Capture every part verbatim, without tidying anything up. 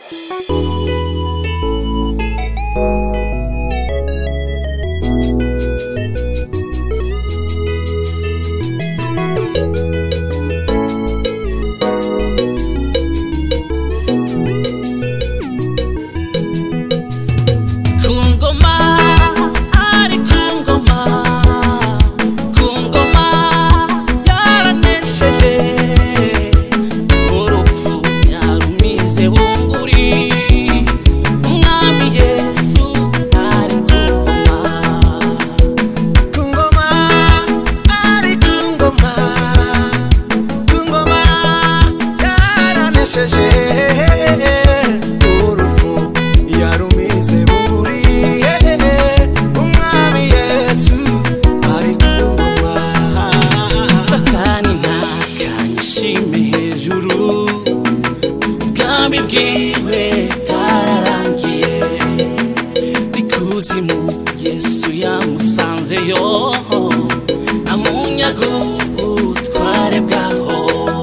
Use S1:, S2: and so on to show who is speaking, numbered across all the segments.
S1: Urufu yarumize bunguri umwami Yesu ari ku ngoma.
S2: Satani ntakanyishime hejuru, ubwami bwiwe bwararangiye. Ikuzimu Yesu yamusanzeyo, amunyaga ubutware bwaho.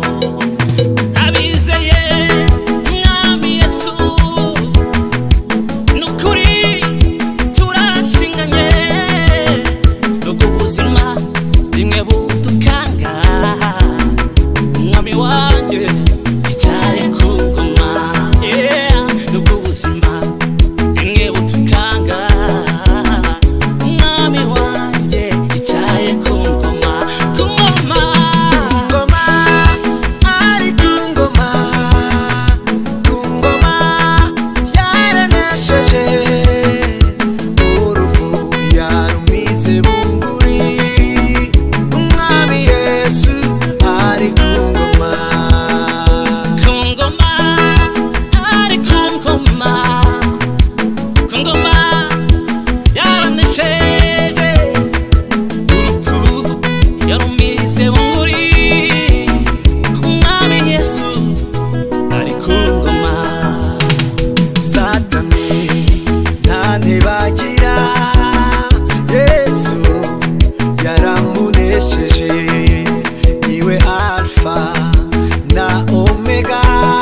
S1: Yesu yaramunesheje, niwe Alpha na Omega.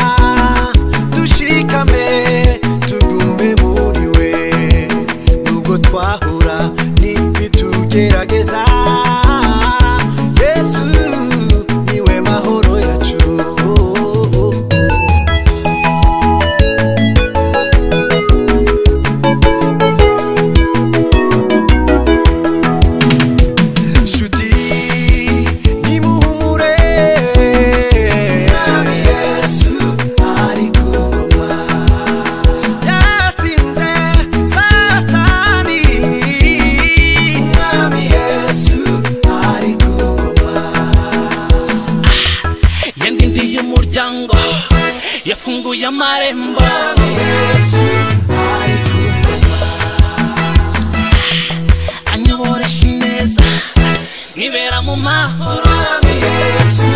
S1: Dushikame tugume muri we, nubwo twahura n'ibitugerageza. Yesu niwe mahoro yacu.
S2: Yafunguye amarembo,
S1: Yesu ari ku ngoma.
S2: anyoboresha ineza, nibera mu mahoro.
S1: Yesu